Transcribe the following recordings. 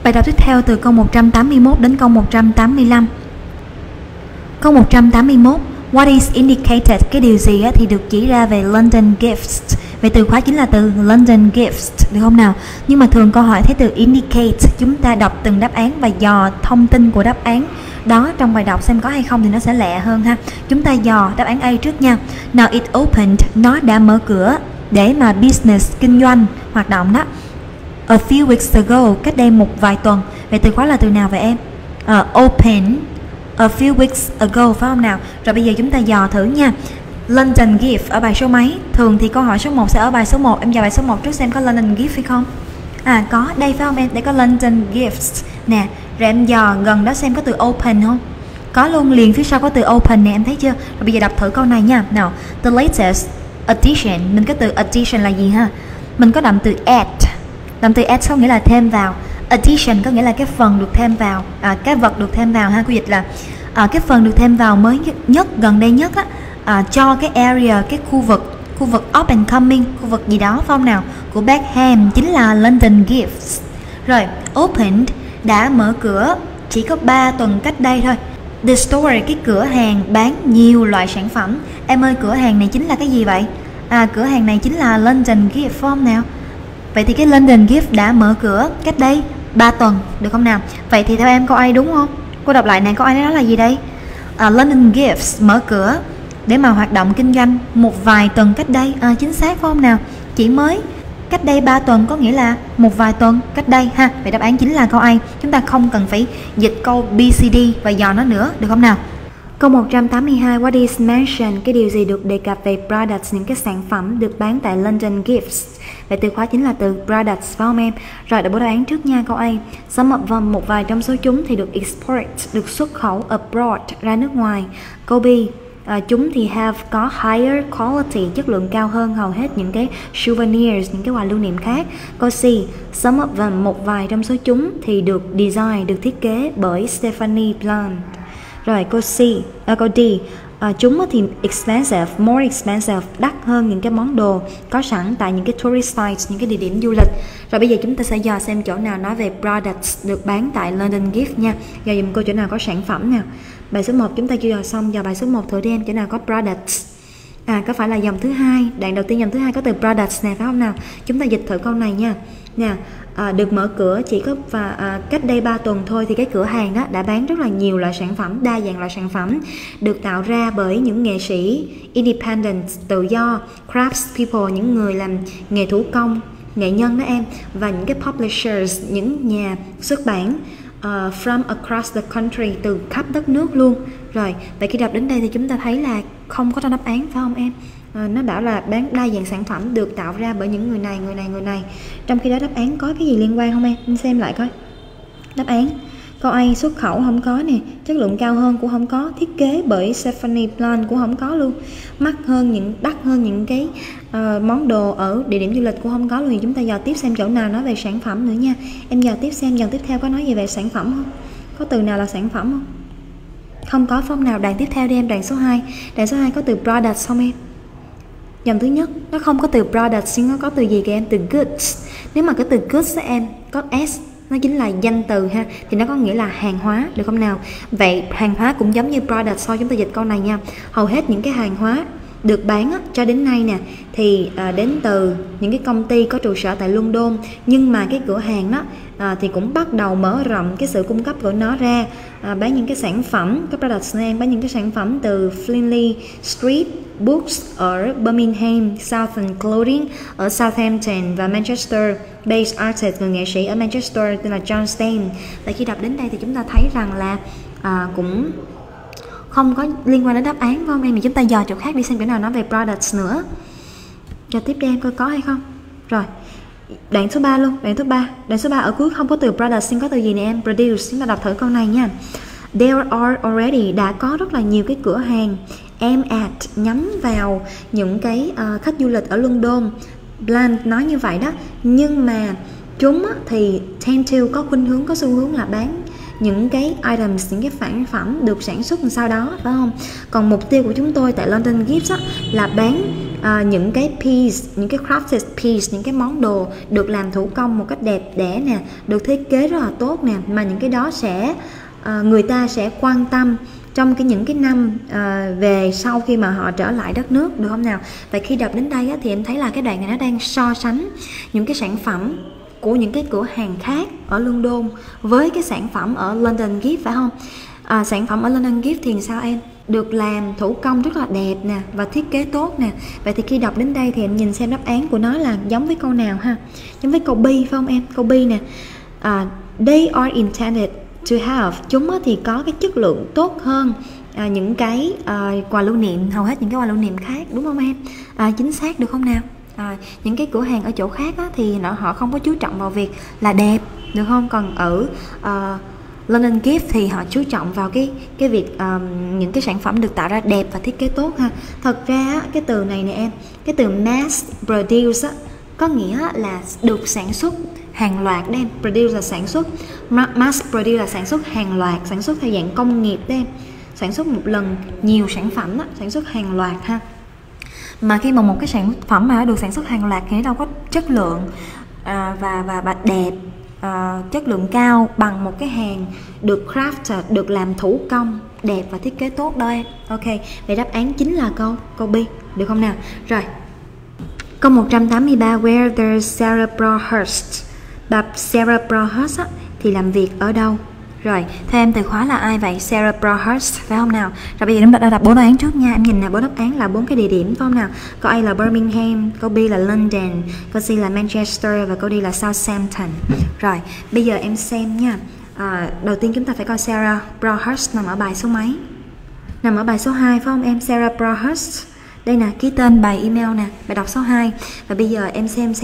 Bài đọc tiếp theo từ câu 181 đến câu 185. Câu 181. What is indicated? Cái điều gì thì được chỉ ra về London Gifts. Vậy từ khóa chính là từ London Gifts, được không nào? Nhưng mà thường câu hỏi thấy từ indicate, chúng ta đọc từng đáp án và dò thông tin của đáp án đó trong bài đọc xem có hay không thì nó sẽ lẹ hơn ha. Chúng ta dò đáp án A trước nha. Now it opened, nó đã mở cửa để mà business, kinh doanh, hoạt động đó. A few weeks ago, cách đây một vài tuần. Vậy từ khóa là từ nào vậy em? Open a few weeks ago, phải không nào? Rồi bây giờ chúng ta dò thử nha. London Gift ở bài số mấy? Thường thì câu hỏi số 1 sẽ ở bài số 1. Em vào bài số 1 trước xem có London Gift hay không. Có, đây phải không em? Để có London Gifts nè. Rồi em dò gần đó xem có từ open không? Có luôn, liền phía sau có từ open nè, em thấy chưa? Rồi bây giờ đọc thử câu này nha. Nào, the latest addition. Mình có từ addition là gì ha? Mình có đậm từ add. Đậm từ add có nghĩa là thêm vào. Addition có nghĩa là cái phần được thêm vào, cái vật được thêm vào ha. Cô dịch là cái phần được thêm vào mới nhất, gần đây nhất cho cái area, cái khu vực up and coming, khu vực gì đó phải không nào, của Beckham, chính là London Gifts. Rồi, opened, đã mở cửa, chỉ có 3 tuần cách đây thôi. The store, cái cửa hàng bán nhiều loại sản phẩm. Em ơi, cửa hàng này chính là cái gì vậy? Cửa hàng này chính là London Gift phải không nào? Vậy thì cái London Gift đã mở cửa cách đây 3 tuần, được không nào? Vậy thì theo em câu A đúng không? Cô đọc lại này, câu A đó là gì đây? London Gifts mở cửa để mà hoạt động kinh doanh một vài tuần cách đây. Chính xác phải không nào? Chỉ mới cách đây 3 tuần có nghĩa là một vài tuần cách đây ha. Vậy đáp án chính là câu A. Chúng ta không cần phải dịch câu BCD và dò nó nữa, được không nào? Câu 182. What is mentioned? Cái điều gì được đề cập về products, những cái sản phẩm được bán tại London Gifts. Vậy từ khóa chính là từ products phải không em? Rồi đọc đáp án trước nha. Câu A. Some of them, một vài trong số chúng thì được export, được xuất khẩu abroad, ra nước ngoài. Câu B. Chúng thì have có higher quality, chất lượng cao hơn hầu hết những cái souvenirs, những cái quà lưu niệm khác. Câu C. Some of them, một vài trong số chúng thì được design, được thiết kế bởi Stephanie Bland. Rồi câu D. Chúng thì expensive, more expensive, đắt hơn những cái món đồ có sẵn tại những cái tourist sites, những cái địa điểm du lịch. Rồi bây giờ chúng ta sẽ dò xem chỗ nào nói về products được bán tại London Gift nha. Dò dùm cô chỗ nào có sản phẩm nào. Bài số 1 chúng ta chưa dò xong, dò bài số 1 thử đi em, chỗ nào có products. Có phải là dòng thứ hai, đoạn đầu tiên dòng thứ hai có từ products nè, phải không nào? Chúng ta dịch thử câu này nha. Nè, được mở cửa chỉ có cách đây 3 tuần thôi thì cái cửa hàng đó đã bán rất là nhiều loại sản phẩm, đa dạng loại sản phẩm được tạo ra bởi những nghệ sĩ independent, tự do, crafts people, những người làm nghề thủ công, nghệ nhân đó em, và những cái publishers, những nhà xuất bản from across the country, từ khắp đất nước luôn. Rồi, vậy khi đọc đến đây thì chúng ta thấy là không có trong đáp án phải không em? Nó bảo là bán đa dạng sản phẩm được tạo ra bởi những người này. Trong khi đó đáp án có cái gì liên quan không em? Mình xem lại coi. Đáp án câu A xuất khẩu không có nè, chất lượng cao hơn cũng không có, thiết kế bởi Stephanie Bland cũng không có luôn, đắt hơn những cái món đồ ở địa điểm du lịch cũng không có luôn. Thì chúng ta dò tiếp xem chỗ nào nói về sản phẩm nữa nha. Em dò tiếp xem dòng tiếp theo có nói gì về sản phẩm không? Có từ nào là sản phẩm không? Không có phải không nào? Đoạn tiếp theo đi em, đoạn số 2. Đoạn số 2 có từ products không em? Dòng thứ nhất nó không có từ products nhưng nó có từ gì kìa em? Từ goods. Nếu mà cái từ goods em có s, nó chính là danh từ ha, thì nó có nghĩa là hàng hóa, được không nào? Vậy hàng hóa cũng giống như products thôi. Chúng ta dịch câu này nha. Hầu hết những cái hàng hóa được bán cho đến nay nè thì đến từ những cái công ty có trụ sở tại London, nhưng mà cái cửa hàng đó thì cũng bắt đầu mở rộng cái sự cung cấp của nó ra, bán những cái sản phẩm, các products này bán những cái sản phẩm từ Findlay Street Books ở Birmingham, Southern Clothing ở Southampton và Manchester based artist, người nghệ sĩ ở Manchester tên là John Stein. Tại khi đọc đến đây thì chúng ta thấy rằng là cũng không có liên quan đến đáp án phải không em? Thì chúng ta dò chỗ khác đi xem chỗ nào nói về products nữa. Cho tiếp đi em coi có hay không. Rồi, đoạn số 3 luôn, đoạn số 3 ở cuối không có từ products nhưng có từ gì nè em? Produce. Chúng ta đọc thử câu này nha. There are already, đã có rất là nhiều cái cửa hàng aim at, nhắm vào những cái khách du lịch ở London. Bland nói như vậy đó, nhưng mà chúng thì tend to, có khuynh hướng, có xu hướng là bán những cái items, những cái sản phẩm được sản xuất sau đó, phải không? Còn mục tiêu của chúng tôi tại London Gifts là bán những cái piece, những cái crafted piece, những cái món đồ được làm thủ công một cách đẹp đẽ nè, được thiết kế rất là tốt nè, mà những cái đó sẽ người ta sẽ quan tâm trong những cái năm về sau khi mà họ trở lại đất nước, được không nào? Và khi đọc đến đây á, thì em thấy là cái đoạn này nó đang so sánh những cái sản phẩm của những cái cửa hàng khác ở London với cái sản phẩm ở London Gift, phải không? Sản phẩm ở London Gift thì sao em? Được làm thủ công rất là đẹp nè và thiết kế tốt nè. Vậy thì khi đọc đến đây thì em nhìn xem đáp án của nó là giống với câu nào ha? Giống với câu B phải không em? Câu B nè. They are intended to have, chúng thì có cái chất lượng tốt hơn những cái quà lưu niệm, hầu hết những cái quà lưu niệm khác, đúng không em? Chính xác, được không nào? Những cái cửa hàng ở chỗ khác á, thì họ không có chú trọng vào việc là đẹp, được không? Còn ở London Gift thì họ chú trọng vào cái việc những cái sản phẩm được tạo ra đẹp và thiết kế tốt ha. Thật ra cái từ này nè em, cái từ mass produce á, có nghĩa là được sản xuất hàng loạt đấy em. Produce là sản xuất, mass produce là sản xuất hàng loạt, sản xuất theo dạng công nghiệp đấy em. Sản xuất một lần nhiều sản phẩm đó, sản xuất hàng loạt ha. Mà khi mà một cái sản phẩm mà được sản xuất hàng loạt thì nó đâu có chất lượng và đẹp, chất lượng cao bằng một cái hàng được crafted, được làm thủ công đẹp và thiết kế tốt đâu em. Ok, vậy đáp án chính là câu B, được không nào? Rồi, câu 183, where there's Sarah Broadhurst. Bà Sarah Broadhurst thì làm việc ở đâu? Rồi, theo em từ khóa là ai vậy? Sarah Broadhurst, phải không nào? Rồi bây giờ em đọc 4 đáp án trước nha. Em nhìn nè, 4 đáp án là 4 cái địa điểm, phải không nào? Câu A là Birmingham, câu B là London, câu C là Manchester và câu D là Southampton. Rồi, bây giờ em xem nha. Đầu tiên chúng ta phải coi Sarah Broadhurst nằm ở bài số mấy? Nằm ở bài số 2 phải không em? Sarah Broadhurst. Đây nè, ký tên, bài email nè, bài đọc số 2. Và bây giờ em xem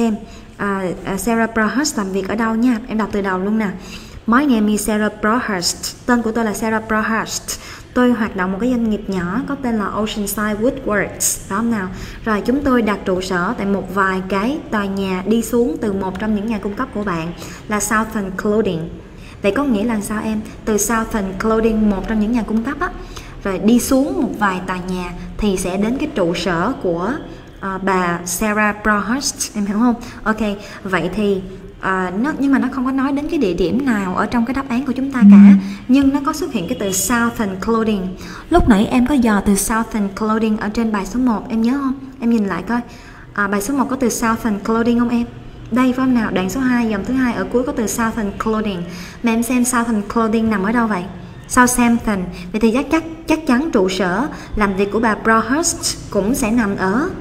Sarah Broadhurst làm việc ở đâu nha. Em đọc từ đầu luôn nè. My name is Sarah Broadhurst. Tên của tôi là Sarah Broadhurst. Tôi hoạt động một cái doanh nghiệp nhỏ có tên là Oceanside Woodworks, đó không nào? Rồi chúng tôi đặt trụ sở tại một vài cái tòa nhà đi xuống từ một trong những nhà cung cấp của bạn là Southern Clothing. Vậy có nghĩa là sao em? Từ Southern Clothing, một trong những nhà cung cấp á, rồi đi xuống một vài tòa nhà thì sẽ đến cái trụ sở của bà Sarah Broadhurst, em hiểu không? Ok, vậy thì nhưng mà nó không có nói đến cái địa điểm nào ở trong cái đáp án của chúng ta cả, nhưng nó có xuất hiện cái từ Southern Clothing. Lúc nãy em có dò từ Southern Clothing ở trên bài số 1, em nhớ không? Em nhìn lại coi, bài số 1 có từ Southern Clothing không em? Đây phải không nào? Đoạn số 2, dòng thứ 2 ở cuối có từ Southern Clothing. Mà em xem Southern Clothing nằm ở đâu vậy? Southampton. Vậy thì chắc chắn trụ sở làm việc của bà Broadhurst cũng sẽ nằm ở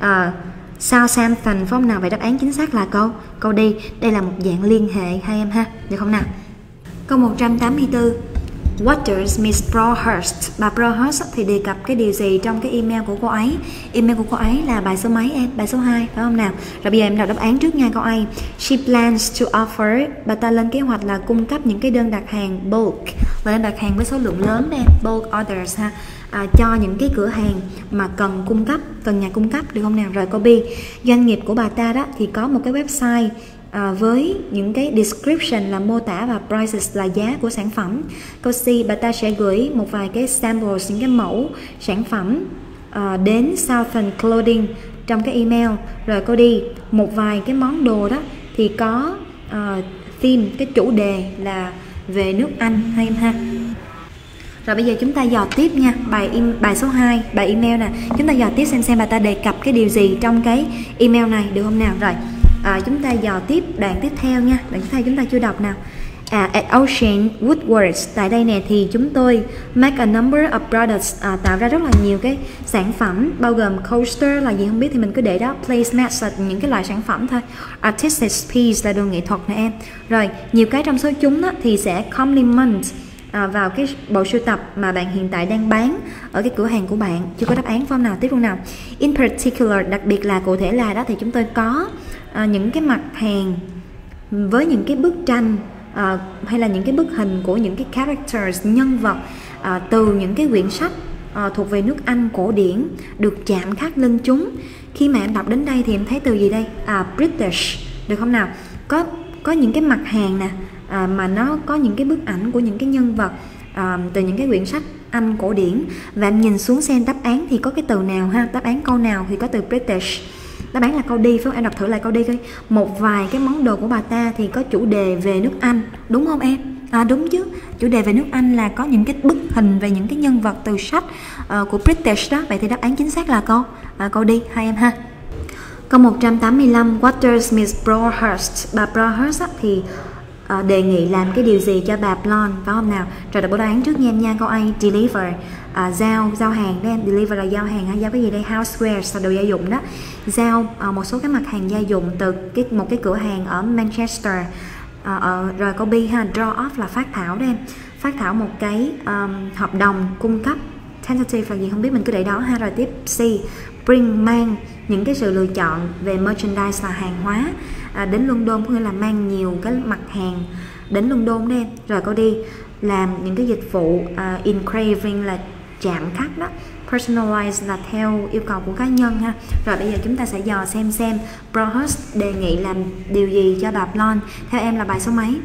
Southampton, phải không nào? Vậy đáp án chính xác là câu D. Đây là một dạng liên hệ hai em ha, được không nào? Câu 184, what does Miss Broadhurst, bà Broadhurst thì đề cập cái điều gì trong cái email của cô ấy? Email của cô ấy là bài số mấy em? Bài số 2, phải không nào? Rồi bây giờ em đọc đáp án trước nha. Câu A, she plans to offer, bà ta lên kế hoạch là cung cấp những cái đơn đặt hàng bulk, và đơn đặt hàng với số lượng lớn đây, bulk orders ha, cho những cái cửa hàng mà cần nhà cung cấp, được không nào? Rồi câu B, doanh nghiệp của bà ta đó thì có một cái website với những cái description là mô tả và prices là giá của sản phẩm. Câu C, bà ta sẽ gửi một vài cái samples, những cái mẫu sản phẩm đến Southern Clothing trong cái email. Rồi câu D, một vài cái món đồ đó thì có theme, cái chủ đề là về nước Anh hay em ha. Rồi bây giờ chúng ta dò tiếp nha, bài số 2, bài email nè. Chúng ta dò tiếp xem bà ta đề cập cái điều gì trong cái email này, được không nào? Rồi chúng ta dò tiếp đoạn tiếp theo nha. Đoạn tiếp theo chúng ta chưa đọc nào. At Ocean Woodworks, tại đây nè thì chúng tôi make a number of products, tạo ra rất là nhiều cái sản phẩm, bao gồm coaster là gì không biết thì mình cứ để đó, placemats là những cái loại sản phẩm thôi, artistic piece là đồ nghệ thuật nè em. Rồi nhiều cái trong số chúng đó thì sẽ complement vào cái bộ sưu tập mà bạn hiện tại đang bán ở cái cửa hàng của bạn. Chưa có đáp án form nào, tiếp luôn nào. In particular, đặc biệt là cụ thể là đó, thì chúng tôi có những cái mặt hàng với những cái bức tranh hay là những cái bức hình của những cái characters, nhân vật từ những cái quyển sách thuộc về nước Anh cổ điển được chạm khắc lên chúng. Khi mà em đọc đến đây thì em thấy từ gì đây? British, được không nào? Có những cái mặt hàng nè mà nó có những cái bức ảnh của những cái nhân vật từ những cái quyển sách Anh cổ điển, và em nhìn xuống xem đáp án thì có cái từ nào ha, đáp án câu nào thì có từ British. Đáp án là câu đi, phải không? Em đọc thử lại câu đi coi. Một vài cái món đồ của bà ta thì có chủ đề về nước Anh, đúng không em? Đúng chứ, chủ đề về nước Anh là có những cái bức hình về những cái nhân vật từ sách của British đó. Vậy thì đáp án chính xác là câu đi, hai em ha. Câu 185, what does Miss Broadhurst, bà Broadhurst thì đề nghị làm cái điều gì cho bà Blonde, phải không nào? Rồi đọc đáp án trước nha em nha. Câu A, deliver, giao hàng đó em. Deliver là giao hàng ha, giao cái gì đây? Housewares là đồ gia dụng đó. Giao một số cái mặt hàng gia dụng từ một cái cửa hàng ở Manchester. Rồi câu B ha, draw off là phát thảo đó em. Phát thảo một cái hợp đồng cung cấp. Tentative là gì không biết, mình cứ để đó ha. Rồi tiếp C, bring, mang những cái sự lựa chọn về merchandise là hàng hóa đến London, có nghĩa là mang nhiều cái mặt hàng đến London đó em. Rồi câu đi, làm những cái dịch vụ engraving là chạm khắc đó. Personalize là theo yêu cầu của cá nhân ha. Rồi bây giờ chúng ta sẽ dò xem Broadhurst đề nghị làm điều gì cho bà Blonde. Theo em là bài số mấy?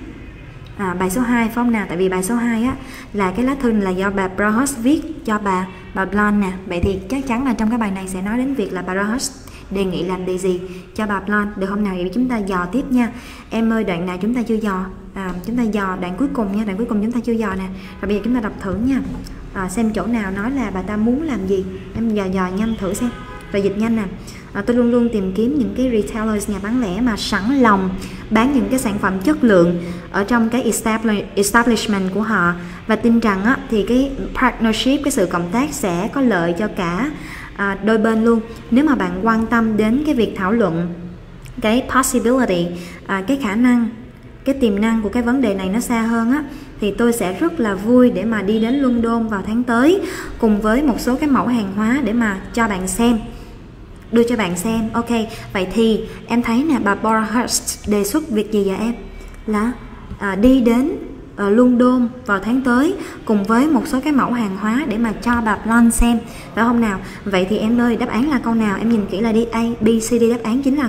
Bài số 2 phải không nào? Tại vì bài số 2 á là cái lá thư là do bà Broadhurst viết cho bà Blonde nè. Vậy thì chắc chắn là trong cái bài này sẽ nói đến việc là bà Broadhurst đề nghị làm điều gì cho bà Blonde, được không nào? Vậy chúng ta dò tiếp nha. Em ơi, đoạn nào chúng ta chưa dò? Chúng ta dò đoạn cuối cùng nha, đoạn cuối cùng chúng ta chưa dò nè. Rồi bây giờ chúng ta đọc thử nha. Xem chỗ nào nói là bà ta muốn làm gì. Em dò nhanh thử xem. Rồi dịch nhanh nè. Tôi luôn luôn tìm kiếm những cái retailers, nhà bán lẻ mà sẵn lòng bán những cái sản phẩm chất lượng ở trong cái establishment của họ, và tin rằng á, thì cái partnership, cái sự cộng tác sẽ có lợi cho cả đôi bên luôn. Nếu mà bạn quan tâm đến cái việc thảo luận cái possibility, cái khả năng, cái tiềm năng của cái vấn đề này nó xa hơn á, thì tôi sẽ rất là vui để mà đi đến London vào tháng tới cùng với một số cái mẫu hàng hóa để mà cho bạn xem, đưa cho bạn xem. Ok, vậy thì em thấy nè, bà Broadhurst đề xuất việc gì vậy em? Là đi đến London vào tháng tới cùng với một số cái mẫu hàng hóa để mà cho bà Blonde xem, phải không nào? Vậy thì em ơi, đáp án là câu nào? Em nhìn kỹ là đi A, B, C, D, đáp án chính là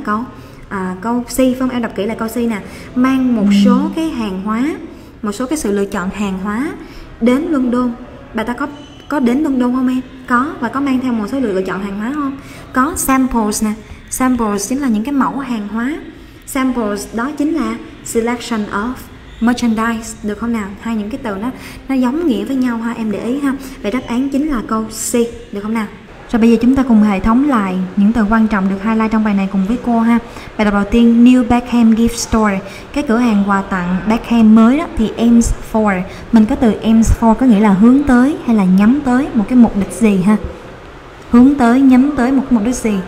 câu C, phải không? Em đọc kỹ là câu C nè. Mang một số cái hàng hóa, một số cái sự lựa chọn hàng hóa đến London. Bà ta có đến London không em? Có, và có mang theo một số lựa chọn hàng hóa không? Có samples nè. Samples chính là những cái mẫu hàng hóa. Samples đó chính là selection of merchandise, được không nào? Hai những cái từ nó giống nghĩa với nhau ha, em để ý ha. Vậy đáp án chính là câu C, được không nào? Rồi bây giờ chúng ta cùng hệ thống lại những từ quan trọng được highlight trong bài này cùng với cô ha. Bài đọc đầu tiên, New Beckham Gift Store, cái cửa hàng quà tặng Beckham mới đó, thì aims for, mình có từ aims for có nghĩa là hướng tới hay là nhắm tới một cái mục đích gì ha. Hướng tới, nhắm tới một mục đích gì.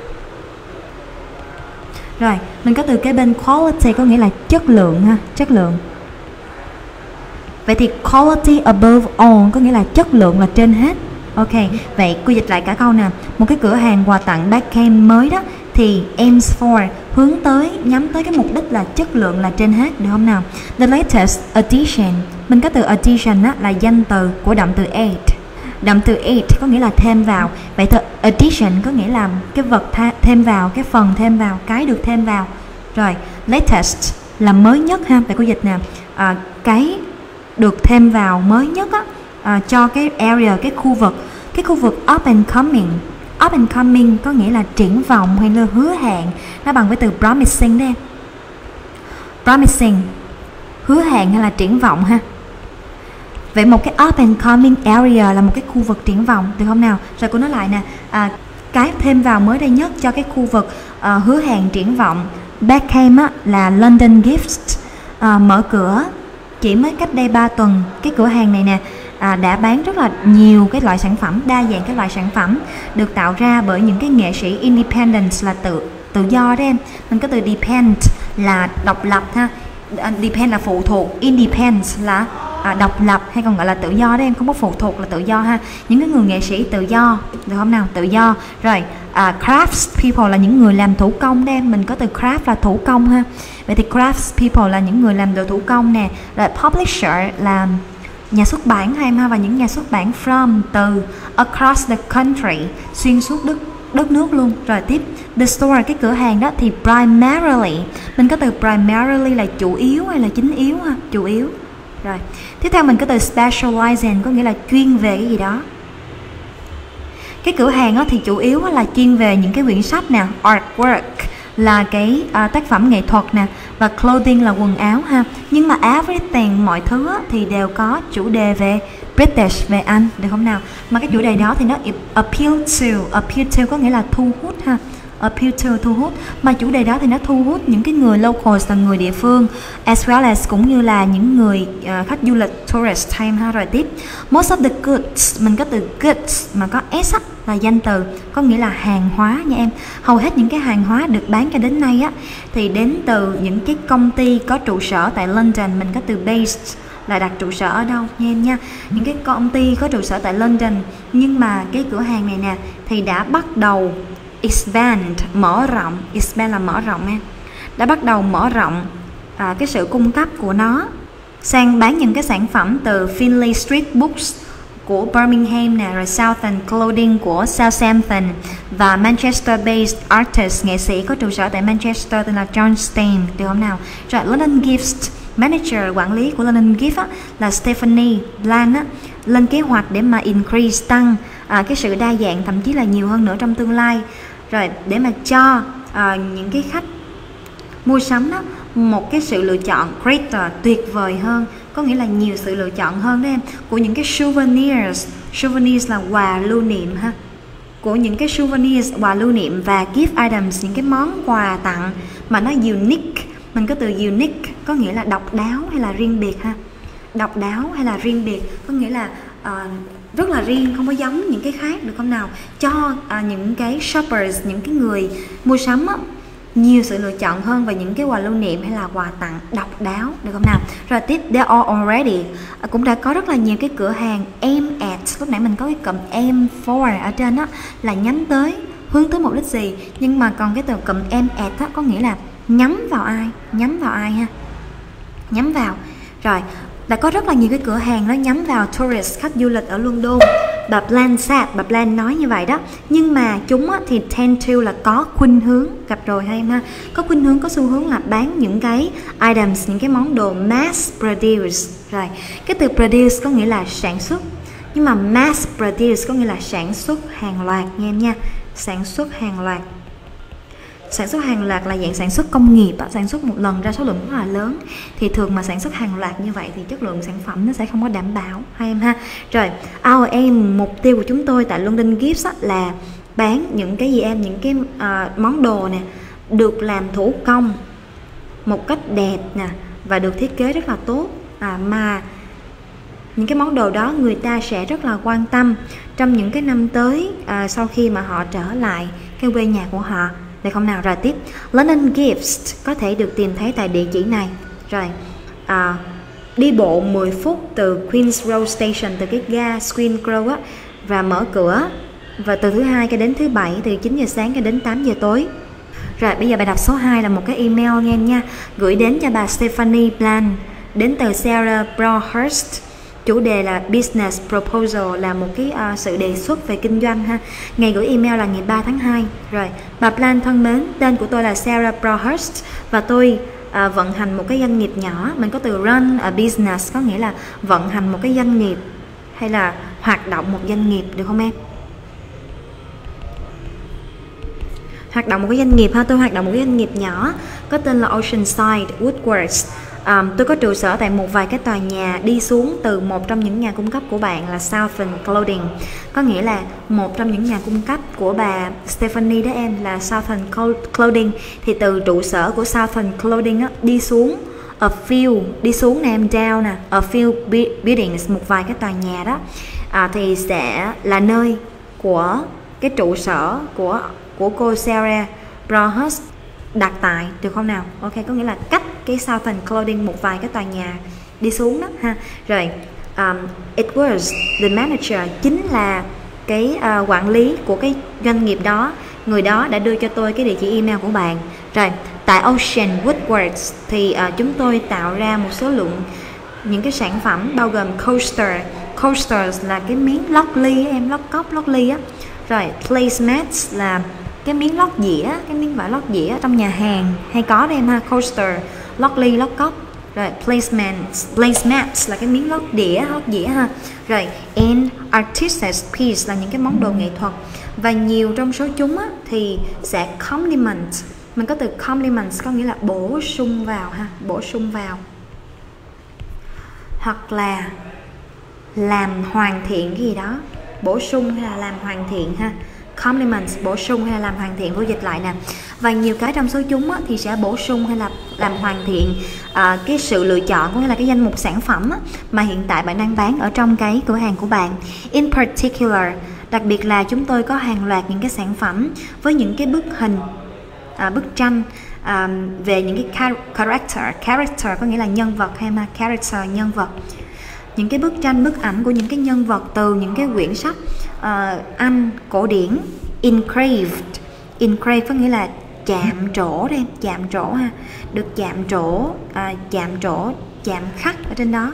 Rồi, mình có từ kế bên quality có nghĩa là chất lượng ha, chất lượng. Vậy thì quality above all có nghĩa là chất lượng là trên hết. Ok, vậy cô dịch lại cả câu nè. Một cái cửa hàng quà tặng Beckham mới đó thì aims for, hướng tới, nhắm tới cái mục đích là chất lượng là trên hết, được không nào? The latest addition, mình có từ addition á, là danh từ của động từ add. Động từ add có nghĩa là thêm vào. Vậy từ addition có nghĩa là cái vật thêm vào, cái phần thêm vào, cái được thêm vào. Rồi, latest là mới nhất ha. Vậy cô dịch nè, cái được thêm vào mới nhất á, cho cái area, cái khu vực up and coming. Up and coming có nghĩa là triển vọng hay là hứa hẹn, nó bằng với từ promising đấy. Promising, hứa hẹn hay là triển vọng ha. Vậy một cái up and coming area là một cái khu vực triển vọng, được không nào? Rồi cô nói lại nè, cái thêm vào mới đây nhất cho cái khu vực hứa hẹn triển vọng. Beckham á, là London Gifts, mở cửa chỉ mới cách đây 3 tuần. Cái cửa hàng này nè đã bán rất là nhiều cái loại sản phẩm, đa dạng cái loại sản phẩm được tạo ra bởi những cái nghệ sĩ independent, là tự do đấy em. Mình có từ depend là độc lập ha. Depend là phụ thuộc, independent là độc lập hay còn gọi là tự do đấy em, không có phụ thuộc là tự do ha. Những cái người nghệ sĩ tự do, được không nào? Tự do. Rồi crafts people là những người làm thủ công đấy em, mình có từ craft là thủ công ha. Vậy thì crafts people là những người làm đồ thủ công nè. Rồi publisher là nhà xuất bản ha em ha, và những nhà xuất bản from, từ, across the country, xuyên suốt đất nước luôn. Rồi tiếp, the store, cái cửa hàng đó thì primarily, mình có từ primarily là chủ yếu hay là chính yếu ha, chủ yếu. Rồi, tiếp theo mình có từ specialize in, có nghĩa là chuyên về cái gì đó. Cái cửa hàng đó thì chủ yếu là chuyên về những cái quyển sách nè, artwork là cái tác phẩm nghệ thuật nè, và clothing là quần áo ha. Nhưng mà everything, mọi thứ thì đều có chủ đề về British, về Anh, được không nào? Mà cái chủ đề đó thì nó appeal to có nghĩa là thu hút ha. Appeal to, thu hút. Mà chủ đề đó thì nó thu hút những cái người locals là người địa phương, as well as cũng như là những người khách du lịch tourist time ha. Rồi tiếp, most of the goods, mình có từ goods mà có s là danh từ, có nghĩa là hàng hóa nha em. Hầu hết những cái hàng hóa được bán cho đến nay thì đến từ những cái công ty có trụ sở tại London. Mình có từ based là đặt trụ sở ở đâu nha em nha. Những cái công ty có trụ sở tại London, nhưng mà cái cửa hàng này nè thì đã bắt đầu expand, mở rộng. Expand là mở rộng em. Đã bắt đầu mở rộng cái sự cung cấp của nó sang bán những cái sản phẩm từ Finlay Street Books của Birmingham nè, rồi Southern Clothing của Southampton, và Manchester-based artist, nghệ sĩ có trụ sở tại Manchester tên là John Stein, được không nào? Rồi London Gifts, manager quản lý của London Gift là Stephanie Bland lên kế hoạch để mà increase, tăng cái sự đa dạng, thậm chí là nhiều hơn nữa trong tương lai, rồi để mà cho những cái khách mua sắm một cái sự lựa chọn greater, tuyệt vời hơn, có nghĩa là nhiều sự lựa chọn hơn đó em, của những cái souvenirs. Souvenirs là quà lưu niệm ha, của những cái souvenirs, quà lưu niệm, và gift items, những cái món quà tặng mà nó unique. Mình có từ unique có nghĩa là độc đáo hay là riêng biệt ha. Độc đáo hay là riêng biệt có nghĩa là rất là riêng, không có giống những cái khác, được không nào? Cho những cái shoppers, những cái người mua sắm nhiều sự lựa chọn hơn, và những cái quà lưu niệm hay là quà tặng độc đáo, được không nào? Rồi tiếp, there are already, cũng đã có rất là nhiều cái cửa hàng aim at. Lúc nãy mình có cái cụm aim for ở trên là nhắm tới, hướng tới mục đích gì, nhưng mà còn cái từ cụm aim at có nghĩa là nhắm vào ai ha, nhắm vào. Rồi đã có rất là nhiều cái cửa hàng nó nhắm vào tourist, khách du lịch ở London. Bà Bland nói như vậy đó. Nhưng mà chúng thì tend to là có khuynh hướng, gặp rồi hay em ha, có khuynh hướng, có xu hướng là bán những cái items, những cái món đồ mass produce. Rồi cái từ produce có nghĩa là sản xuất, nhưng mà mass produce có nghĩa là sản xuất hàng loạt nha em nha. Sản xuất hàng loạt. Sản xuất hàng loạt là dạng sản xuất công nghiệp, sản xuất một lần ra số lượng rất là lớn. Thì thường mà sản xuất hàng loạt như vậy thì chất lượng sản phẩm nó sẽ không có đảm bảo hay em ha. Rồi, our aim, mục tiêu của chúng tôi tại London Gifts là bán những cái gì em, những cái món đồ nè được làm thủ công một cách đẹp nè, và được thiết kế rất là tốt, mà những cái món đồ đó người ta sẽ rất là quan tâm trong những cái năm tới, sau khi mà họ trở lại cái quê nhà của họ, được không nào? Rồi tiếp, London Gifts có thể được tìm thấy tại địa chỉ này. Rồi đi bộ 10 phút từ Queen's Road Station, từ cái ga Queen's Road và mở cửa và từ thứ Hai cho đến thứ Bảy, từ 9 giờ sáng cho đến 8 giờ tối. Rồi bây giờ bài đọc số 2 là một cái email nghe em nha, gửi đến cho bà Stephanie Bland, đến từ Sarah Broadhurst. Chủ đề là Business Proposal, là một cái sự đề xuất về kinh doanh ha. Ngày gửi email là ngày 3 tháng 2. Rồi, bà Bland thân mến, tên của tôi là Sarah Broadhurst và tôi vận hành một cái doanh nghiệp nhỏ. Mình có từ run a business, có nghĩa là vận hành một cái doanh nghiệp hay là hoạt động một doanh nghiệp, được không em? Hoạt động một cái doanh nghiệp ha, tôi hoạt động một cái doanh nghiệp nhỏ có tên là Oceanside Woodworks. Tôi có trụ sở tại một vài cái tòa nhà đi xuống từ một trong những nhà cung cấp của bạn là Southern Clothing, có nghĩa là một trong những nhà cung cấp của bà Stephanie đó em là Southern Clothing. Thì từ trụ sở của Southern Clothing đi xuống a few, đi xuống nè em, down nè, a few buildings, một vài cái tòa nhà đó, thì sẽ là nơi của cái trụ sở của cô Sarah Broadhurst đặt tại, được không nào? Ok, có nghĩa là cách cái Southern Clothing một vài cái tòa nhà đi xuống đó ha. Rồi it was the manager, chính là cái quản lý của cái doanh nghiệp đó, người đó đã đưa cho tôi cái địa chỉ email của bạn. Rồi tại Ocean Woodworks thì chúng tôi tạo ra một số lượng những cái sản phẩm bao gồm coasters là cái miếng lót ly em, lót cốc, lót ly á. Rồi placemats là cái miếng lót dĩa, cái miếng vải lót dĩa trong nhà hàng hay có đây em ha, coaster, lót ly, lót cốc. Rồi placemats là cái miếng lót dĩa ha. Rồi and artistic piece là những cái món đồ nghệ thuật, và nhiều trong số chúng á, thì sẽ complement. Mình có từ complements có nghĩa là bổ sung vào ha, bổ sung vào, hoặc là làm hoàn thiện cái gì đó, bổ sung hay là làm hoàn thiện ha. Complements, bổ sung hay là làm hoàn thiện, vô dịch lại nè. Và nhiều cái trong số chúng á, thì sẽ bổ sung hay là làm hoàn thiện cái sự lựa chọn, có nghĩa là cái danh mục sản phẩm á, mà hiện tại bạn đang bán ở trong cái cửa hàng của bạn. In particular, đặc biệt là chúng tôi có hàng loạt những cái sản phẩm với những cái bức hình, bức tranh về những cái character có nghĩa là nhân vật, hay mà character, nhân vật. Những cái bức tranh, bức ảnh của những cái nhân vật từ những cái quyển sách Anh cổ điển. Engraved có nghĩa là chạm trổ đây, chạm trổ ha, được chạm trổ, chạm khắc ở trên đó.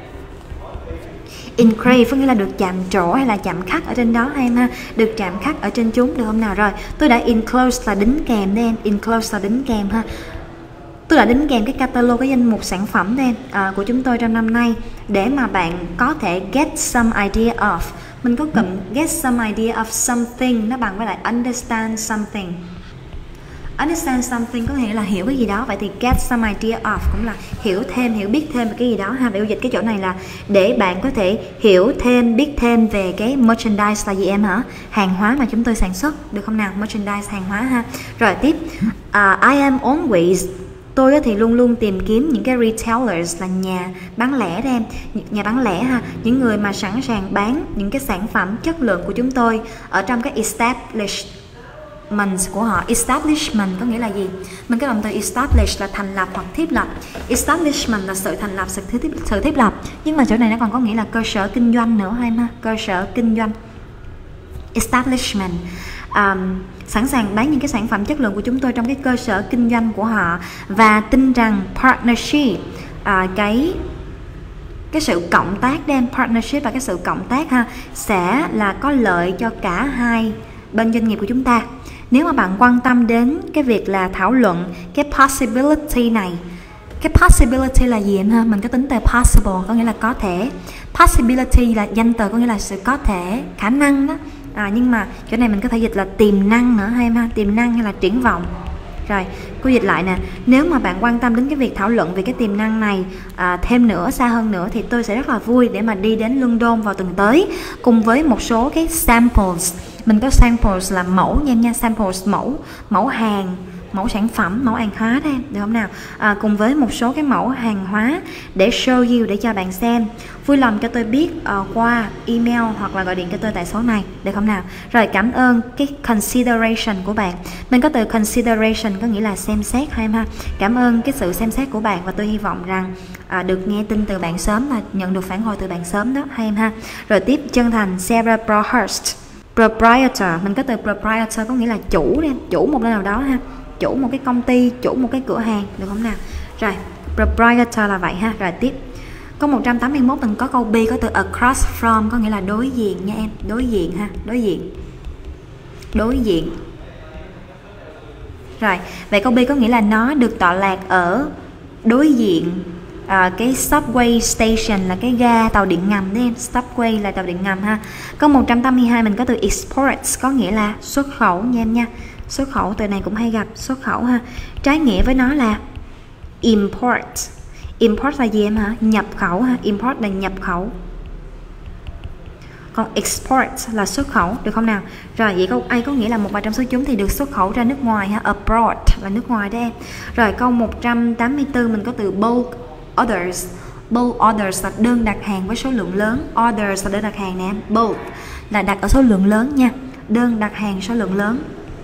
Engraved có nghĩa là được chạm trổ hay là chạm khắc ở trên đó, hay ha, được chạm khắc ở trên chúng, được không nào? Rồi tôi đã enclose là đính kèm đây em, enclose là đính kèm ha. Tôi đã đính kèm cái catalog, cái danh mục sản phẩm đây của chúng tôi trong năm nay, để mà bạn có thể get some idea of. Mình có cụm get some idea of something, nó bằng với lại understand something. Understand something có nghĩa là hiểu cái gì đó, vậy thì get some idea of cũng là hiểu thêm, hiểu biết thêm về cái gì đó ha. Để dịch cái chỗ này là để bạn có thể hiểu thêm, biết thêm về cái merchandise là gì em hả? Hàng hóa mà chúng tôi sản xuất, được không nào? Merchandise, hàng hóa ha. Rồi tiếp, I am always, tôi thì luôn luôn tìm kiếm những cái retailers là nhà bán lẻ đó em, nhà bán lẻ ha, những người mà sẵn sàng bán những cái sản phẩm chất lượng của chúng tôi ở trong cái establishment của họ. Establishment có nghĩa là gì? Mình có động từ establish là thành lập hoặc thiết lập. Establishment là sự thành lập, sự thiết lập, nhưng mà chỗ này nó còn có nghĩa là cơ sở kinh doanh nữa hay ha, cơ sở kinh doanh. Establishment sẵn sàng bán những cái sản phẩm chất lượng của chúng tôi trong cái cơ sở kinh doanh của họ, và tin rằng partnership, cái sự cộng tác đem, partnership và cái sự cộng tác ha, sẽ là có lợi cho cả hai bên doanh nghiệp của chúng ta. Nếu mà bạn quan tâm đến cái việc là thảo luận cái possibility này, cái possibility là gì em ha? Mình có tính từ possible có nghĩa là có thể, possibility là danh từ có nghĩa là sự có thể, khả năng đó. Nhưng mà chỗ này mình có thể dịch là tiềm năng nữa hay em ha, tiềm năng hay là triển vọng. Rồi, cô dịch lại nè, nếu mà bạn quan tâm đến cái việc thảo luận về cái tiềm năng này thêm nữa, xa hơn nữa, thì tôi sẽ rất là vui để mà đi đến London vào tuần tới cùng với một số cái samples. Mình có samples là mẫu nha, samples mẫu hàng, mẫu sản phẩm, mẫu hàng hóa đó em, được không nào? Cùng với một số cái mẫu hàng hóa để show you, để cho bạn xem. Vui lòng cho tôi biết qua email hoặc là gọi điện cho tôi tại số này, được không nào? Rồi, cảm ơn cái consideration của bạn. Mình có từ consideration có nghĩa là xem xét hay em ha. Cảm ơn cái sự xem xét của bạn, và tôi hy vọng rằng được nghe tin từ bạn sớm, và nhận được phản hồi từ bạn sớm đó hay em ha. Rồi tiếp, chân thành Sarah Brohurst. Proprietor, mình có từ proprietor có nghĩa là chủ đấy, chủ một nơi nào đó ha, chủ một cái công ty, chủ một cái cửa hàng, được không nào? Rồi, proprietor là vậy ha. Rồi tiếp, câu 181 mình có câu B có từ across from có nghĩa là đối diện nha em, đối diện ha, đối diện. Rồi, vậy câu B có nghĩa là nó được tọa lạc ở đối diện cái subway station là cái ga tàu điện ngầm đấy em, subway là tàu điện ngầm ha. Câu 182 mình có từ exports có nghĩa là xuất khẩu nha em nha. Xuất khẩu, từ này cũng hay gặp, xuất khẩu ha. Trái nghĩa với nó là import. Import là gì em hả? Nhập khẩu ha, import là nhập khẩu. Còn export là xuất khẩu, được không nào? Rồi, vậy câu A có nghĩa là một vài trong số chúng thì được xuất khẩu ra nước ngoài ha, abroad là nước ngoài đấy em. Rồi, câu 184 mình có từ bulk orders. Bulk orders là đơn đặt hàng với số lượng lớn. Orders là đơn đặt hàng nè em. Bulk là đặt ở số lượng lớn nha. Đơn đặt hàng số lượng lớn.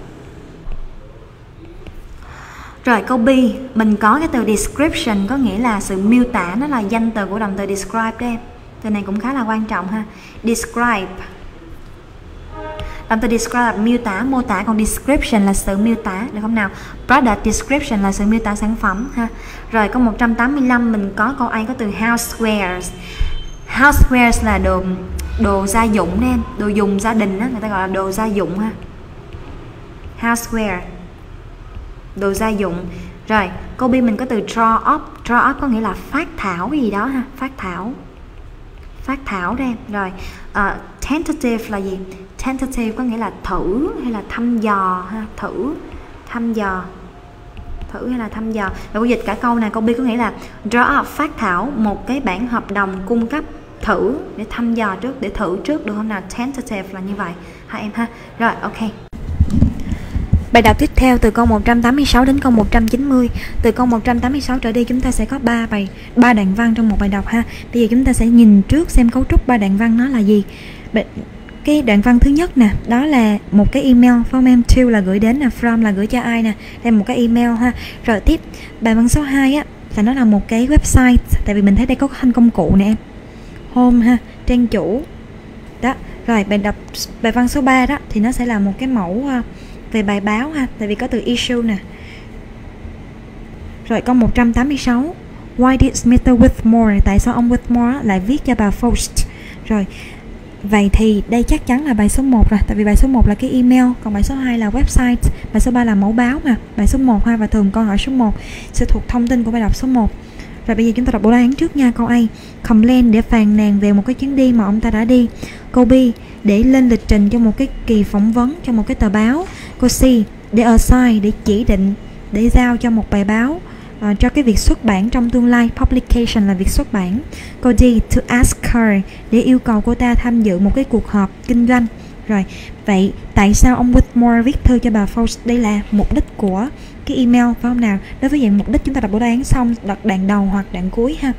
Rồi, câu B mình có cái từ description có nghĩa là sự miêu tả, nó là danh từ của động từ describe đấy em. Từ này cũng khá là quan trọng ha. Describe, động từ describe là miêu tả, mô tả, còn description là sự miêu tả, được không nào? Product description là sự miêu tả sản phẩm ha. Rồi, câu 185 mình có câu A có từ housewares. Housewares là đồ gia dụng đấy em, đồ dùng gia đình đó, người ta gọi là đồ gia dụng ha. Houseware. đồ gia dụng. Rồi, câu B mình có từ draw up có nghĩa là phát thảo cái gì đó ha, phát thảo đây em. Rồi, tentative là gì? Tentative có nghĩa là thử hay là thăm dò ha, thử hay là thăm dò. Rồi cô dịch cả câu này, câu B có nghĩa là draw up, phát thảo một cái bản hợp đồng cung cấp thử để thăm dò trước, để thử trước, được không nào? Tentative là như vậy ha em ha. Rồi, ok. Bài đọc tiếp theo từ câu 186 đến câu 190. Từ câu 186 trở đi chúng ta sẽ có 3 đoạn văn trong một bài đọc ha. Bây giờ chúng ta sẽ nhìn trước xem cấu trúc 3 đoạn văn nó là gì. Cái đoạn văn thứ nhất nè, đó là một cái email, from em to là gửi đến nè, from là gửi cho ai nè, đây một cái email ha. Rồi tiếp, bài văn số 2 á là nó là một cái website, tại vì mình thấy đây có thanh công cụ nè em. Home ha, trang chủ. Đó, rồi bài văn số 3 đó thì nó sẽ là một cái mẫu về bài báo ha, tại vì có từ issue nè. Rồi câu 186, why did Mr. Whitmore, tại sao ông Whitmore lại viết cho bà Faust? Rồi, vậy thì đây chắc chắn là bài số 1 rồi, tại vì bài số 1 là cái email, còn bài số 2 là website, bài số 3 là mẫu báo mà. Bài số 1 ha, và thường câu hỏi số 1 sẽ thuộc thông tin của bài đọc số 1. Rồi bây giờ chúng ta đọc bộ đáp án trước nha. Câu A, complain để phàn nàn về một cái chuyến đi mà ông ta đã đi. Câu B, để lên lịch trình cho một cái kỳ phỏng vấn cho một cái tờ báo. Câu C, để assign, để chỉ định, để giao cho một bài báo cho cái việc xuất bản trong tương lai. Publication là việc xuất bản. Câu D, to ask her, để yêu cầu cô ta tham dự một cái cuộc họp kinh doanh. Rồi, vậy tại sao ông Whitmore viết thư cho bà Faust? Đây là mục đích của cái email, phải không nào? Đối với dạng mục đích chúng ta đọc bộ đáp án xong, đọc đoạn đầu hoặc đoạn cuối ha.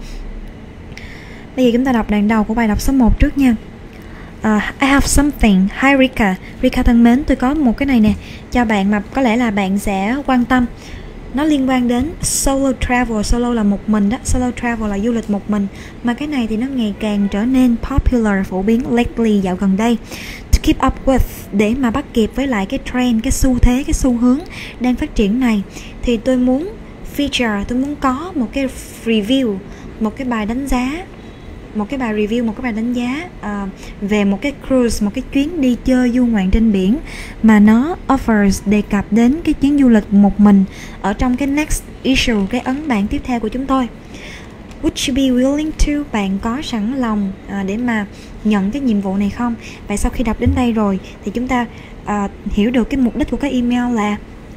Bây giờ chúng ta đọc đoạn đầu của bài đọc số 1 trước nha. I have something. Hi Rika. Rika thân mến, tôi có một cái này nè cho bạn mà có lẽ là bạn sẽ quan tâm. Nó liên quan đến solo travel. Solo là một mình đó, solo travel là du lịch một mình. Mà cái này thì nó ngày càng trở nên popular, phổ biến lately, dạo gần đây. To keep up with, để mà bắt kịp với lại cái trend, cái xu thế, cái xu hướng đang phát triển này, thì tôi muốn feature, tôi muốn có một cái review, một cái bài đánh giá, một cái bài review, một cái bài đánh giá về một cái cruise, một cái chuyến đi chơi du ngoạn trên biển mà nó offers, đề cập đến cái chuyến du lịch một mình ở trong cái next issue, cái ấn bản tiếp theo của chúng tôi. Would you be willing to? Bạn có sẵn lòng để mà nhận cái nhiệm vụ này không? Vậy sau khi đọc đến đây rồi thì chúng ta hiểu được cái mục đích của cái email là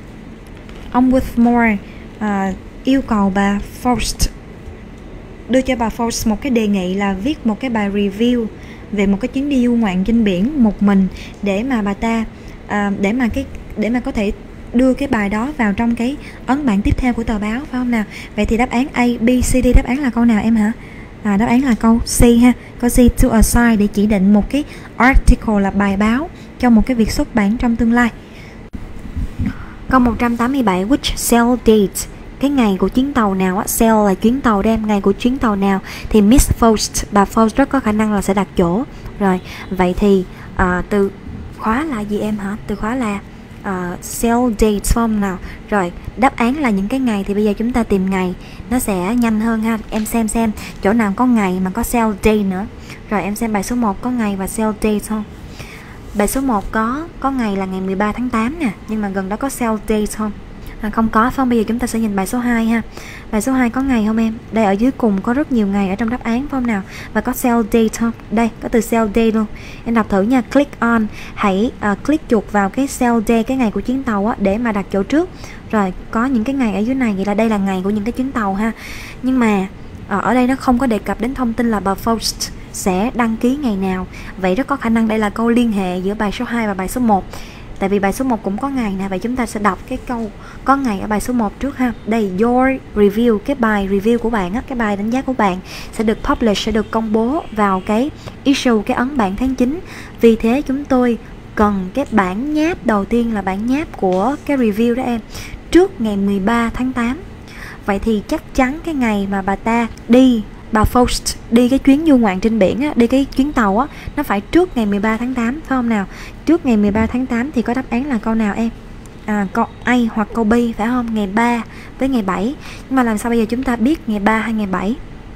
ông Whitmore yêu cầu bà Faust, đưa cho bà Faust một cái đề nghị là viết một cái bài review về một cái chuyến đi du ngoạn trên biển một mình, để mà bà ta để mà có thể đưa cái bài đó vào trong cái ấn bản tiếp theo của tờ báo, phải không nào? Vậy thì đáp án A, B, C, D, đáp án là câu nào em hả? Đáp án là câu C ha. Câu C, to assign, để chỉ định một cái article là bài báo cho một cái việc xuất bản trong tương lai. Câu 187, which sail date, cái ngày của chuyến tàu nào á, sail là chuyến tàu đem, ngày của chuyến tàu nào thì Miss Faust, bà Faust rất có khả năng là sẽ đặt chỗ. Rồi, vậy thì từ khóa là gì em hả? Từ khóa là sail date form nào. Rồi, đáp án là những cái ngày, thì bây giờ chúng ta tìm ngày nó sẽ nhanh hơn ha. Em xem chỗ nào có ngày mà có sail date nữa. Rồi em xem bài số 1 có ngày và sail date không? Bài số 1 có ngày là ngày 13 tháng 8 nè, nhưng mà gần đó có sail date không? Không có, phải không? Bây giờ chúng ta sẽ nhìn bài số 2 ha. Bài số 2 có ngày không em? Đây ở dưới cùng có rất nhiều ngày ở trong đáp án, phải không nào? Và có sail date không? Đây, có từ sail date luôn. Em đọc thử nha, click on, hãy click chuột vào cái sail date, cái ngày của chuyến tàu á, để mà đặt chỗ trước. Rồi, có những cái ngày ở dưới này, vậy là đây là ngày của những cái chuyến tàu ha. Nhưng mà ở đây nó không có đề cập đến thông tin là bà Faust sẽ đăng ký ngày nào. Vậy rất có khả năng đây là câu liên hệ giữa bài số 2 và bài số 1. Tại vì bài số 1 cũng có ngày nè. Vậy chúng ta sẽ đọc cái câu có ngày ở bài số 1 trước ha. Đây, your review, cái bài review của bạn á, cái bài đánh giá của bạn sẽ được publish, sẽ được công bố vào cái issue, cái ấn bản tháng 9. Vì thế chúng tôi cần cái bản nháp đầu tiên là bản nháp của cái review đó em, trước ngày 13 tháng 8. Vậy thì chắc chắn cái ngày mà bà Faust đi cái chuyến du ngoạn trên biển á, đi cái chuyến tàu á, nó phải trước ngày 13 tháng 8, phải không nào? Trước ngày 13 tháng 8 thì có đáp án là câu nào em? Câu A hoặc câu B, phải không? Ngày 3 với ngày 7. Nhưng mà làm sao bây giờ chúng ta biết ngày 3 hay ngày 7?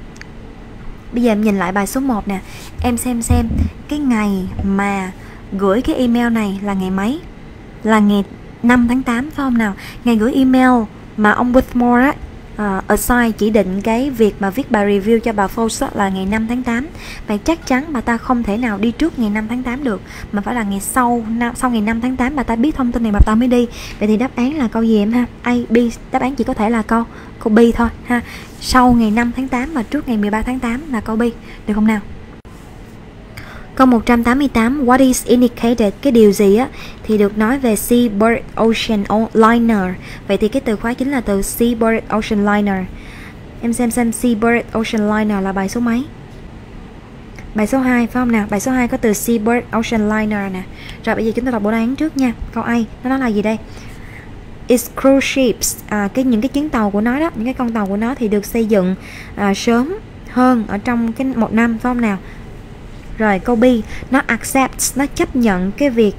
Bây giờ em nhìn lại bài số 1 nè. Em xem cái ngày mà gửi cái email này là ngày mấy? Là ngày 5 tháng 8 phải không nào? Ngày gửi email mà ông Whitmore á assign chỉ định cái việc mà viết bài review cho bà Fox là ngày 5 tháng 8. Vậy chắc chắn bà ta không thể nào đi trước ngày 5 tháng 8 được, mà phải là ngày sau ngày 5 tháng 8 bà ta biết thông tin này bà ta mới đi. Vậy thì đáp án là câu gì em ha? A, B, đáp án chỉ có thể là câu B thôi ha. Sau ngày 5 tháng 8 và trước ngày 13 tháng 8 là câu B, được không nào? Câu 188, what is indicated, cái điều gì á thì được nói về Seabird Ocean Liner. Vậy thì cái từ khóa chính là từ Seabird Ocean Liner. Em xem Seabird Ocean Liner là bài số mấy? Bài số 2 phải không nào? Bài số 2 có từ Seabird Ocean Liner nè. Rồi bây giờ chúng ta đọc bộ đáp án trước nha. Câu A nó nói là gì đây? Its cruise ships, những cái chuyến tàu của nó đó, những cái con tàu của nó thì được xây dựng sớm hơn ở trong cái một năm phải không nào? Rồi câu B, nó accepts, nó chấp nhận cái việc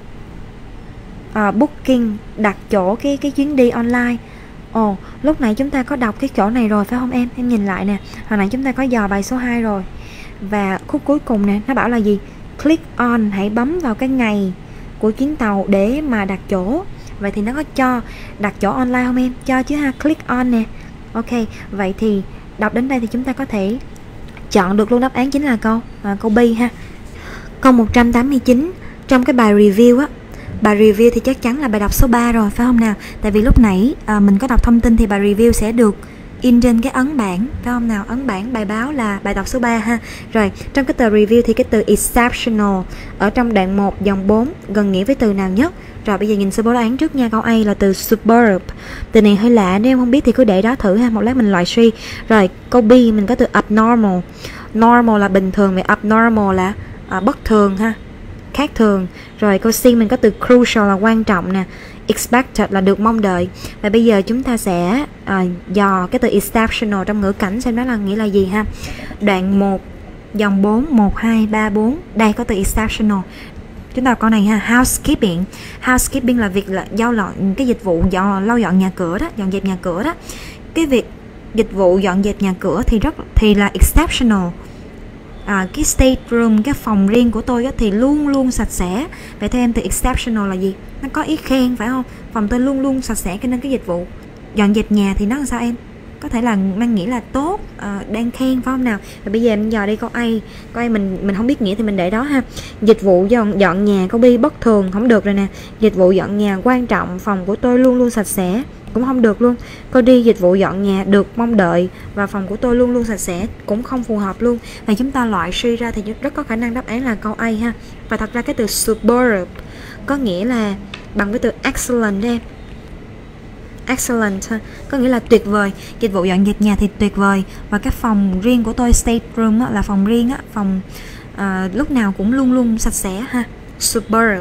booking, đặt chỗ cái chuyến đi online. Ồ, lúc nãy chúng ta có đọc cái chỗ này rồi phải không em? Em nhìn lại nè, hồi nãy chúng ta có dò bài số 2 rồi. Và khúc cuối cùng nè, nó bảo là gì? Click on, hãy bấm vào cái ngày của chuyến tàu để mà đặt chỗ. Vậy thì nó có cho đặt chỗ online không em? Cho chứ ha, click on nè. Ok, vậy thì đọc đến đây thì chúng ta có thể chọn được luôn đáp án chính là câu B ha. Câu 189, trong cái bài review á, bài review thì chắc chắn là bài đọc số 3 rồi phải không nào? Tại vì lúc nãy mình có đọc thông tin thì bài review sẽ được in trên cái ấn bản phải không nào? Ấn bản bài báo là bài đọc số 3 ha. Rồi, trong cái từ review thì cái từ exceptional ở trong đoạn 1 dòng 4 gần nghĩa với từ nào nhất? Rồi bây giờ nhìn sơ bộ đáp án trước nha. Câu A là từ superb. Từ này hơi lạ, nếu em không biết thì cứ để đó thử ha, một lát mình loại suy. Rồi câu B mình có từ abnormal. Normal là bình thường, vậy abnormal là bất thường ha, khác thường. Rồi câu C mình có từ crucial là quan trọng nè, expected là được mong đợi. Và bây giờ chúng ta sẽ dò cái từ exceptional trong ngữ cảnh xem nó là nghĩa là gì ha. Đoạn 1 dòng 4, 1, 2, 3, 4. Đây có từ exceptional. Chúng ta câu này ha, housekeeping. Housekeeping là việc là cái dịch vụ lau dọn nhà cửa đó, dọn dẹp nhà cửa đó. Cái việc dịch vụ dọn dẹp nhà cửa thì là exceptional. Cái state room, cái phòng riêng của tôi á, thì luôn luôn sạch sẽ. Vậy theo em từ exceptional là gì? Nó có ý khen phải không? Phòng tôi luôn luôn sạch sẽ, cho nên cái dịch vụ dọn dẹp nhà thì nó làm sao em? Có thể là mang nghĩa là tốt, đang khen phải không nào? Và bây giờ em dò đi câu A mình không biết nghĩa thì mình để đó ha. Dịch vụ dọn nhà, câu B bất thường không được rồi nè. Dịch vụ dọn nhà quan trọng, phòng của tôi luôn luôn sạch sẽ cũng không được luôn. Câu D dịch vụ dọn nhà được mong đợi và phòng của tôi luôn luôn sạch sẽ cũng không phù hợp luôn. Và chúng ta loại suy ra thì rất có khả năng đáp án là câu A ha. Và thật ra cái từ superb có nghĩa là bằng cái từ excellent em. Excellent ha, có nghĩa là tuyệt vời. Dịch vụ dọn dẹp nhà thì tuyệt vời. Và cái phòng riêng của tôi, state room á, là phòng riêng á, phòng lúc nào cũng luôn luôn sạch sẽ ha. Superb.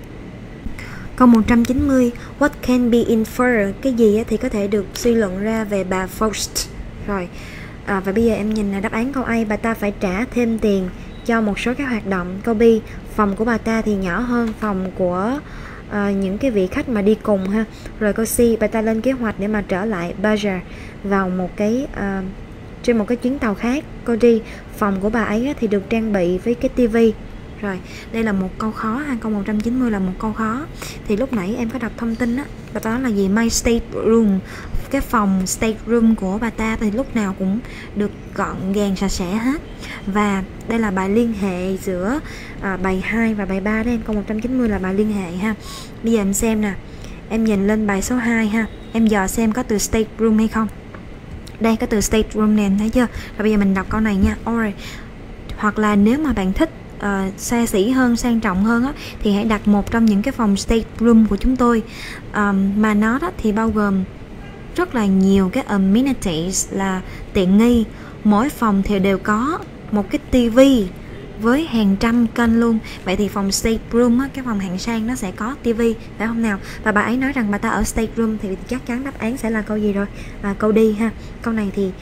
Câu 190, what can be inferred, cái gì á, thì có thể được suy luận ra về bà Faust. Rồi và bây giờ em nhìn là đáp án câu A, bà ta phải trả thêm tiền cho một số các hoạt động. Câu B, phòng của bà ta thì nhỏ hơn phòng của những cái vị khách mà đi cùng ha. Rồi câu C, bà ta lên kế hoạch để mà trở lại Baja vào trên một cái chuyến tàu khác. Câu D, phòng của bà ấy thì được trang bị với cái tivi. Rồi, đây là một câu khó ha, câu 190 là một câu khó. Thì lúc nãy em có đọc thông tin á, bà ta nói là gì? My state room, cái phòng state room của bà ta thì lúc nào cũng được gọn gàng sạch sẽ hết. Và đây là bài liên hệ giữa bài 2 và bài 3 đấy em, câu 190 là bài liên hệ ha. Bây giờ em xem nè, em nhìn lên bài số 2 ha, em dò xem có từ state room hay không. Đây có từ state room nè, em thấy chưa? Rồi bây giờ mình đọc câu này nha. Alright. Hoặc là nếu mà bạn thích xa xỉ hơn, sang trọng hơn á, thì hãy đặt một trong những cái phòng state room của chúng tôi, mà nó đó thì bao gồm rất là nhiều cái amenities là tiện nghi. Mỗi phòng thì đều có một cái tivi với hàng trăm kênh luôn. Vậy thì phòng state room á, cái phòng hạng sang nó sẽ có tivi phải không nào? Và bà ấy nói rằng bà ta ở state room thì chắc chắn đáp án sẽ là câu gì rồi? Câu D ha. Câu này thì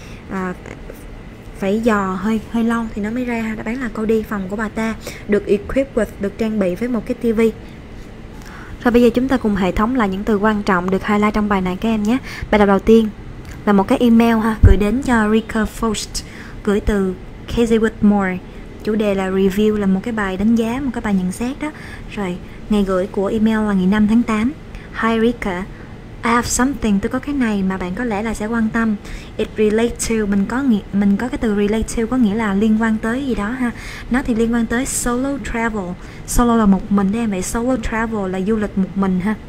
phải dò hơi lâu thì nó mới ra ha. Đáp án là câu D, phòng của bà ta được equipped with, được trang bị với một cái tivi. Rồi bây giờ chúng ta cùng hệ thống lại những từ quan trọng được highlight trong bài này các em nhé. Bài đọc đầu tiên là một cái email ha, gửi đến cho Rika Faust, gửi từ Casey Whitmore. Chủ đề là review, là một cái bài đánh giá, một cái bài nhận xét đó. Rồi ngày gửi của email là ngày 5 tháng 8. Hi Rika, I have something, tôi có cái này mà bạn có lẽ là sẽ quan tâm. It relate to, mình có cái từ relate to có nghĩa là liên quan tới gì đó ha. Nó thì liên quan tới solo travel. Solo là một mình đấy em, vậy solo travel là du lịch một mình ha.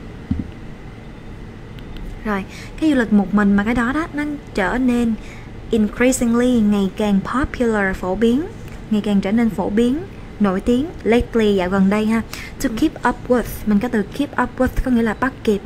Rồi, cái du lịch một mình mà cái đó nó trở nên increasingly, ngày càng popular, phổ biến, ngày càng trở nên phổ biến, nổi tiếng lately, dạo gần đây ha. To keep up with, mình có từ keep up with có nghĩa là bắt kịp,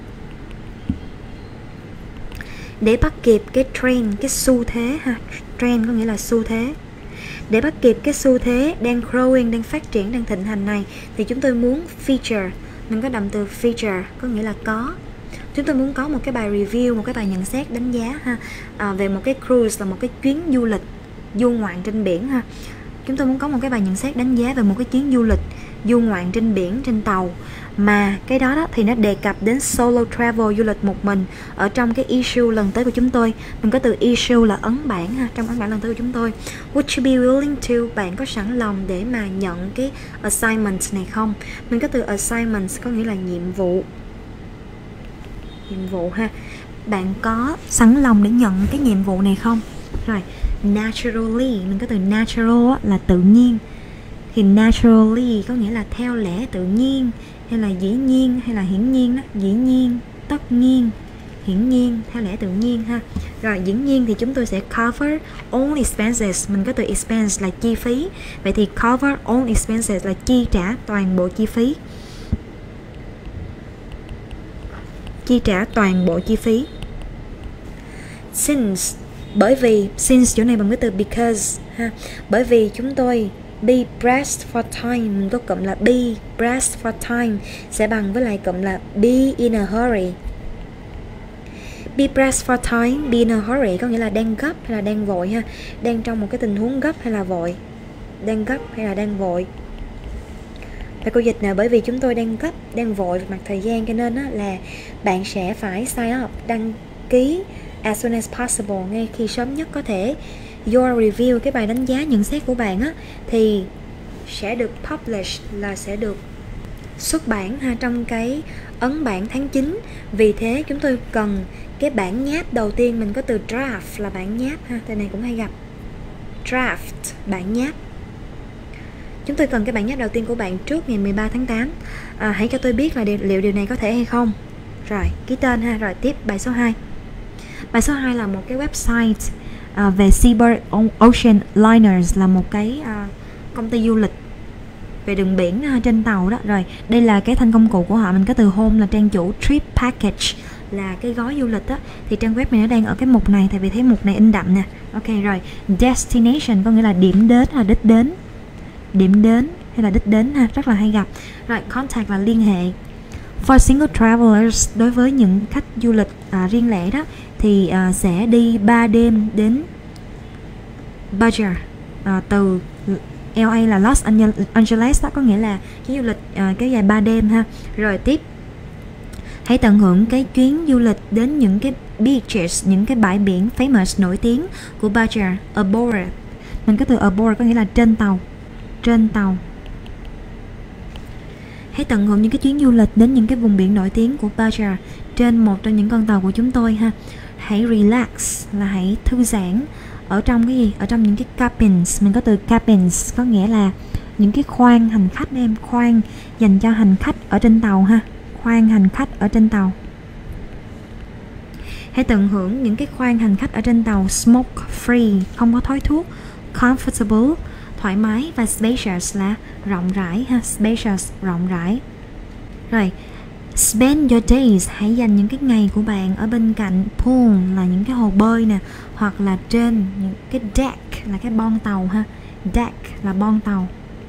để bắt kịp cái trend, cái xu thế ha. Trend có nghĩa là xu thế. Để bắt kịp cái xu thế đang growing, đang phát triển, đang thịnh hành này, thì chúng tôi muốn feature, mình có động từ feature có nghĩa là có. Chúng tôi muốn có một cái bài review, một cái bài nhận xét đánh giá ha, về một cái cruise là một cái chuyến du lịch du ngoạn trên biển ha. Chúng tôi muốn có một cái bài nhận xét đánh giá về một cái chuyến du lịch du ngoạn trên biển, trên tàu, mà cái đó thì nó đề cập đến solo travel, du lịch một mình. Ở trong cái issue lần tới của chúng tôi, mình có từ issue là ấn bản ha, trong ấn bản lần tới của chúng tôi. Would you be willing to, bạn có sẵn lòng để mà nhận cái assignment này không? Mình có từ assignment có nghĩa là nhiệm vụ. Nhiệm vụ ha. Bạn có sẵn lòng để nhận cái nhiệm vụ này không? Rồi, naturally, mình có từ natural là tự nhiên. Thì naturally có nghĩa là theo lẽ tự nhiên, hay là dĩ nhiên, hay là hiển nhiên đó. Dĩ nhiên, tất nhiên, hiển nhiên, theo lẽ tự nhiên ha. Rồi, dĩ nhiên thì chúng tôi sẽ cover all expenses. Mình có từ expense là chi phí. Vậy thì cover all expenses là chi trả toàn bộ chi phí. Chi trả toàn bộ chi phí. Since, bởi vì, since chỗ này bằng cái từ because ha. Bởi vì chúng tôi be pressed for time, mình có cụm là be pressed for time sẽ bằng với lại cụm là be in a hurry. Be pressed for time, be in a hurry có nghĩa là đang gấp hay là đang vội ha. Đang trong một cái tình huống gấp hay là vội. Đang gấp hay là đang vội. Và câu dịch nào bởi vì chúng tôi đang gấp, đang vội về mặt thời gian, cho nên là bạn sẽ phải sign up, đăng ký as soon as possible, ngay khi sớm nhất có thể. Your review, cái bài đánh giá nhận xét của bạn thì sẽ được publish, là sẽ được xuất bản ha, trong cái ấn bản tháng 9. Vì thế chúng tôi cần cái bản nháp đầu tiên, mình có từ draft là bản nháp ha, từ này cũng hay gặp. Draft, bản nháp. Chúng tôi cần cái bản nháp đầu tiên của bạn trước ngày 13 tháng 8. Hãy cho tôi biết là liệu điều này có thể hay không. Rồi, ký tên ha. Rồi tiếp bài số 2. Bài số 2 là một cái website về Seabird Ocean Liners, là một cái công ty du lịch về đường biển trên tàu đó. Rồi, đây là cái thanh công cụ của họ, mình có từ home là trang chủ, trip package là cái gói du lịch đó. Thì trang web này nó đang ở cái mục này, tại vì thấy mục này in đậm nè. Ok rồi, destination có nghĩa là điểm đến hay là đích đến. Điểm đến hay là đích đến ha, rất là hay gặp. Rồi, contact là liên hệ. For single travelers, đối với những khách du lịch riêng lẻ đó, thì sẽ đi 3 đêm đến Badger, từ LA là Los Angeles đó, có nghĩa là chuyến du lịch kéo dài 3 đêm ha. Rồi tiếp, hãy tận hưởng cái chuyến du lịch đến những cái beaches, những cái bãi biển famous nổi tiếng của Badger aboard. Mình có từ aboard có nghĩa là trên tàu. Trên tàu. Hãy tận hưởng những cái chuyến du lịch đến những cái vùng biển nổi tiếng của Badger trên một trong những con tàu của chúng tôi ha. Hãy relax là hãy thư giãn ở trong cái gì? Ở trong những cái cabins. Mình có từ cabins có nghĩa là những cái khoang hành khách em, khoang dành cho hành khách ở trên tàu ha. Khoang hành khách ở trên tàu. Hãy tận hưởng những cái khoang hành khách ở trên tàu smoke free, không có khói thuốc, comfortable, thoải mái, và spacious là rộng rãi ha. Spacious, rộng rãi. Rồi, spend your days, hãy dành những cái ngày của bạn ở bên cạnh pool là những cái hồ bơi nè, hoặc là trên những cái deck là cái bon tàu ha. Deck là bon tàu.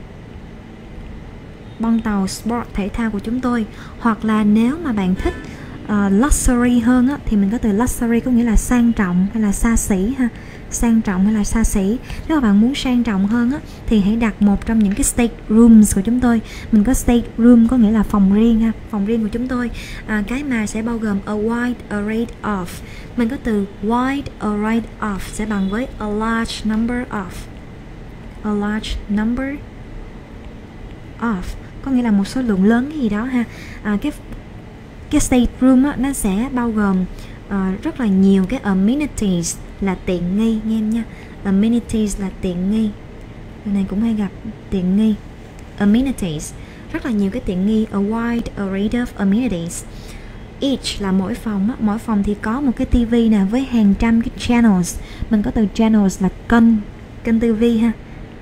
Bon tàu sport, thể thao của chúng tôi. Hoặc là nếu mà bạn thích luxury hơn thì mình có từ luxury có nghĩa là sang trọng hay là xa xỉ ha. Sang trọng hay là xa xỉ. Nếu mà bạn muốn sang trọng hơn thì hãy đặt một trong những cái state rooms của chúng tôi. Mình có state room có nghĩa là phòng riêng ha. Phòng riêng của chúng tôi, cái mà sẽ bao gồm a wide array of. Mình có từ wide array of sẽ bằng với a large number of. A large number of có nghĩa là một số lượng lớn cái gì đó ha. cái stateroom á, nó sẽ bao gồm rất là nhiều cái amenities là tiện nghi nghe em nha. Amenities là tiện nghi, điều này cũng hay gặp, tiện nghi. Amenities, rất là nhiều cái tiện nghi. A wide array of amenities. Each là mỗi phòng á, mỗi phòng thì có một cái tivi nè với hàng trăm cái channels. Mình có từ channels là kênh tivi ha,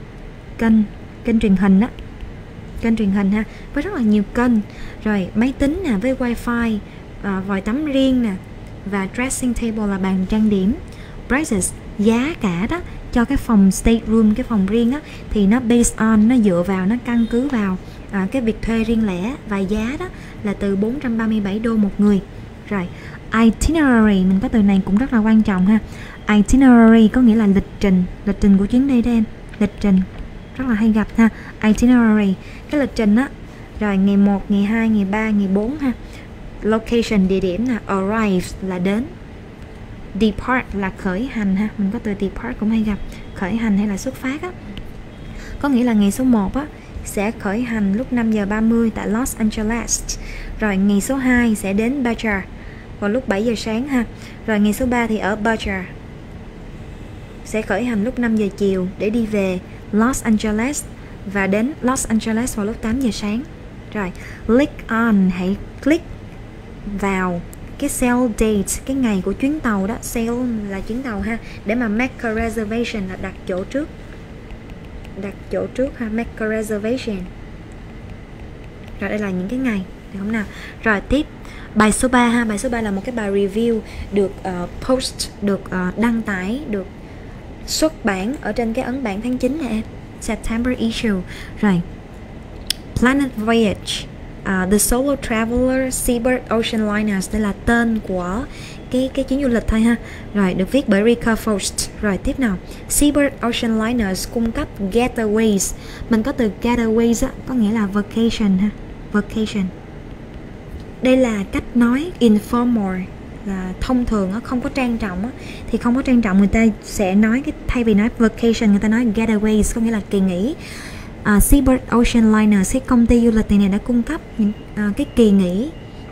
kênh truyền hình á, kênh truyền hình ha, với rất là nhiều kênh. Rồi máy tính nè với wifi, vòi tắm riêng nè, và dressing table là bàn trang điểm. Prices, giá cả đó cho cái phòng stateroom, cái phòng riêng á, thì nó based on, nó dựa vào, nó căn cứ vào cái việc thuê riêng lẻ, và giá đó là từ 437 đô một người. Rồi itinerary, mình có từ này cũng rất là quan trọng ha. Itinerary có nghĩa là lịch trình của chuyến đi đó em, lịch trình rất là hay gặp ha. Itinerary, cái lịch trình á. Rồi ngày 1, ngày 2, ngày 3, ngày 4 ha. Location, địa điểm là arrive là đến. Depart là khởi hành ha, mình có từ depart cũng hay gặp, khởi hành hay là xuất phát á. Có nghĩa là ngày số 1 á sẽ khởi hành lúc 5 giờ 30 tại Los Angeles. Rồi ngày số 2 sẽ đến Badger vào lúc 7 giờ sáng ha. Rồi ngày số 3 thì ở Badger sẽ khởi hành lúc 5 giờ chiều để đi về Los Angeles và đến Los Angeles vào lúc 8 giờ sáng. Rồi click on, hãy click vào cái sale date, cái ngày của chuyến tàu đó. Sale là chuyến tàu ha, để mà make a reservation là đặt chỗ trước. Đặt chỗ trước ha, make a reservation. Rồi đây là những cái ngày, được không nào? Rồi tiếp bài số 3 ha, bài số 3 là một cái bài review được post, được đăng tải, được xuất bản ở trên cái ấn bản tháng 9 nè em, September issue. Rồi Planet Voyage, The Solo Traveler Seabird Ocean Liners, đây là tên của cái chuyến du lịch thôi ha. Rồi được viết bởi Rika Faust. Rồi tiếp nào, Seabird Ocean Liners cung cấp getaways. Mình có từ getaways á, có nghĩa là vacation ha, vacation. Đây là cách nói informal, là thông thường á, không có trang trọng á, thì không có trang trọng người ta sẽ nói cái, thay vì nói vacation người ta nói getaways, có nghĩa là kỳ nghỉ. Seabird Ocean Liners, cái công ty du lịch này đã cung cấp những cái kỳ nghỉ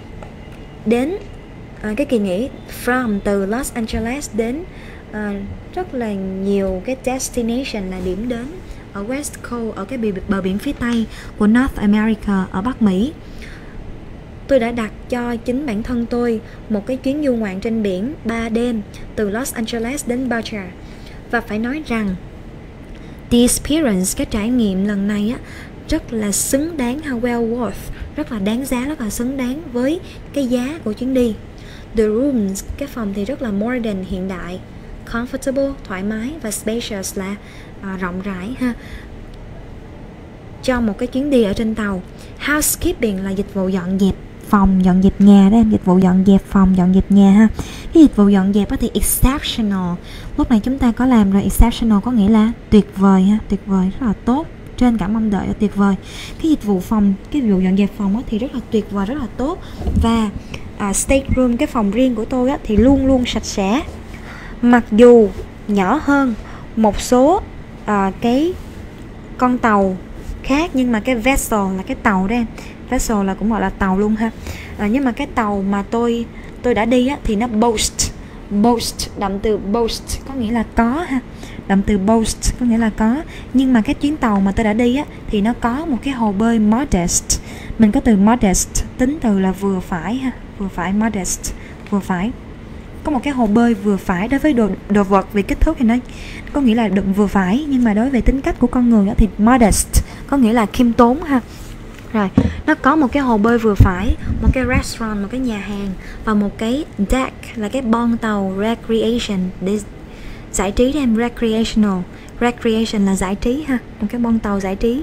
đến cái kỳ nghỉ from, từ Los Angeles đến rất là nhiều cái destination là điểm đến ở West Coast, ở cái bờ biển phía Tây của North America, ở Bắc Mỹ. Tôi đã đặt cho chính bản thân tôi một cái chuyến du ngoạn trên biển 3 đêm từ Los Angeles đến Badger. Và phải nói rằng the experience, cái trải nghiệm lần này á, rất là xứng đáng, well worth, rất là đáng giá, rất là xứng đáng với cái giá của chuyến đi. The rooms, cái phòng thì rất là modern, hiện đại, comfortable, thoải mái, và spacious là rộng rãi ha, cho một cái chuyến đi ở trên tàu. Housekeeping là dịch vụ dọn dẹp phòng, dọn dẹp nhà đó em, dịch vụ dọn dẹp phòng, dọn dẹp nhà ha. Cái dịch vụ dọn dẹp đó thì exceptional, lúc này chúng ta có làm rồi. Exceptional có nghĩa là tuyệt vời ha, tuyệt vời, rất là tốt, trên cả mong đợi, tuyệt vời. Cái dịch vụ phòng, cái dịch vụ dọn dẹp phòng đó thì rất là tuyệt vời, rất là tốt. Và stateroom, cái phòng riêng của tôi á, thì luôn luôn sạch sẽ, mặc dù nhỏ hơn một số cái con tàu khác, nhưng mà cái vessel là cái tàu đó em, vessel là cũng gọi là tàu luôn ha. Nhưng mà cái tàu mà tôi đã đi á, thì nó boast, đậm từ boast có nghĩa là có ha, đậm từ boast có nghĩa là có. Nhưng mà cái chuyến tàu mà tôi đã đi á, thì nó có một cái hồ bơi modest. Mình có từ modest, tính từ là vừa phải ha, vừa phải, modest, vừa phải. Có một cái hồ bơi vừa phải đối với đồ vật, vì kích thước thì nó có nghĩa là đựng vừa phải, nhưng mà đối với tính cách của con người đó, thì modest có nghĩa là khiêm tốn ha. Rồi nó có một cái hồ bơi vừa phải, một cái restaurant, một cái nhà hàng, và một cái deck là cái bon tàu recreation để giải trí đó em. Recreation là giải trí ha, một cái bon tàu giải trí.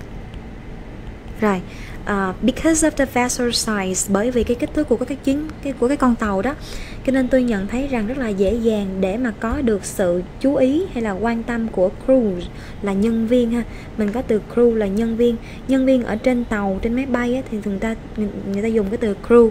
Rồi because of the vessel size, bởi vì cái kích thước của của cái con tàu đó, cho nên tôi nhận thấy rằng rất là dễ dàng để mà có được sự chú ý hay là quan tâm của crew, là nhân viên ha. Mình có từ crew là nhân viên. Nhân viên ở trên tàu, trên máy bay á, thì người ta dùng cái từ crew.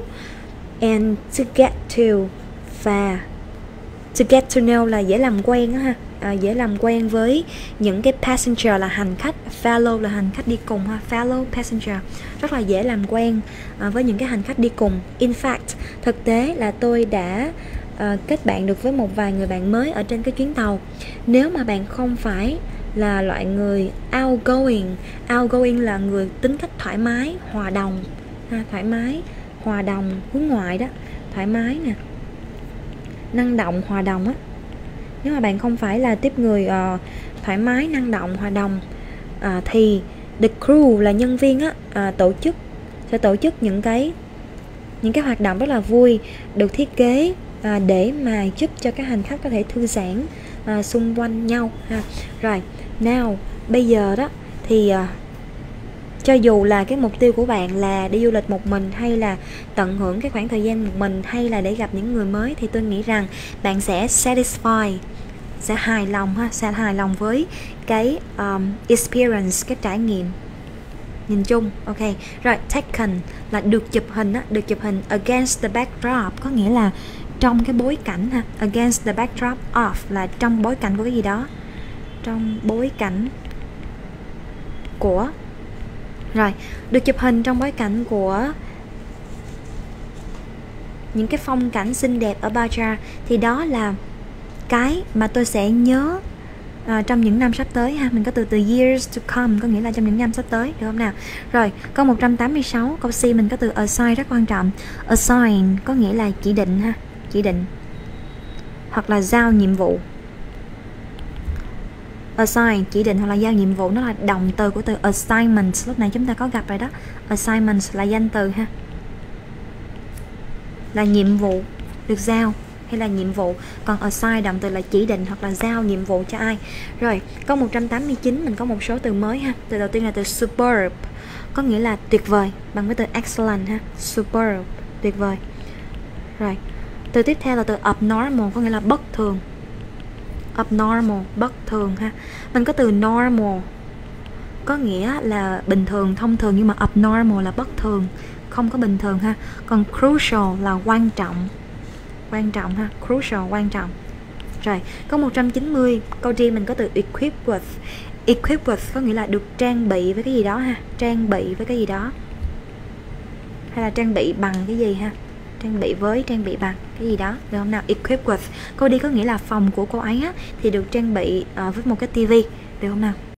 And to get to, và to get to know là dễ làm quen á ha. dễ làm quen với những cái passenger là hành khách, fellow là hành khách đi cùng ha, fellow passenger, rất là dễ làm quen với những cái hành khách đi cùng. In fact, thực tế là tôi đã kết bạn được với một vài người bạn mới ở trên cái chuyến tàu. Nếu mà bạn không phải là loại người outgoing là người tính cách thoải mái, hòa đồng ha, thoải mái, hòa đồng, hướng ngoại đó, thoải mái nè, năng động, hòa đồng á. Nếu mà bạn không phải là tiếp người thoải mái, năng động, hòa đồng thì the crew là nhân viên á, sẽ tổ chức những cái hoạt động rất là vui, được thiết kế để mà giúp cho các hành khách có thể thư giãn xung quanh nhau ha. Rồi, now bây giờ đó thì cho dù là cái mục tiêu của bạn là đi du lịch một mình, hay là tận hưởng cái khoảng thời gian một mình, hay là để gặp những người mới, thì tôi nghĩ rằng bạn sẽ sẽ hài lòng với cái experience, cái trải nghiệm nhìn chung. Ok, rồi, taken là được chụp hình á, được chụp hình against the backdrop, có nghĩa là trong cái bối cảnh ha, against the backdrop of là trong bối cảnh của cái gì đó, trong bối cảnh của, rồi, được chụp hình trong bối cảnh của những cái phong cảnh xinh đẹp ở Baja, thì đó là cái mà tôi sẽ nhớ trong những năm sắp tới ha. Mình có từ years to come, có nghĩa là trong những năm sắp tới, được không nào? Rồi, câu 186, câu C mình có từ assign rất quan trọng. Assign có nghĩa là chỉ định ha, chỉ định hoặc là giao nhiệm vụ. Assign chỉ định hoặc là giao nhiệm vụ, nó là động từ của từ assignment, lúc này chúng ta có gặp rồi đó. Assignment là danh từ ha, là nhiệm vụ được giao hay là nhiệm vụ, còn assign động từ là chỉ định hoặc là giao nhiệm vụ cho ai. Rồi, câu 189 mình có một số từ mới ha. Từ đầu tiên là từ superb, có nghĩa là tuyệt vời, bằng với từ excellent ha. Superb, tuyệt vời. Rồi, từ tiếp theo là từ abnormal, có nghĩa là bất thường. Abnormal, bất thường ha. Mình có từ normal, có nghĩa là bình thường, thông thường, nhưng mà abnormal là bất thường, không có bình thường ha. Còn crucial là quan trọng ha, crucial, quan trọng. Rồi, câu 190, câu D mình có từ equip with. Equip with có nghĩa là được trang bị với cái gì đó ha, trang bị với cái gì đó, hay là trang bị bằng cái gì ha, trang bị với, trang bị bằng cái gì đó, được không nào? Equip with. Câu D có nghĩa là phòng của cô ấy á, thì được trang bị với một cái tivi, được không nào?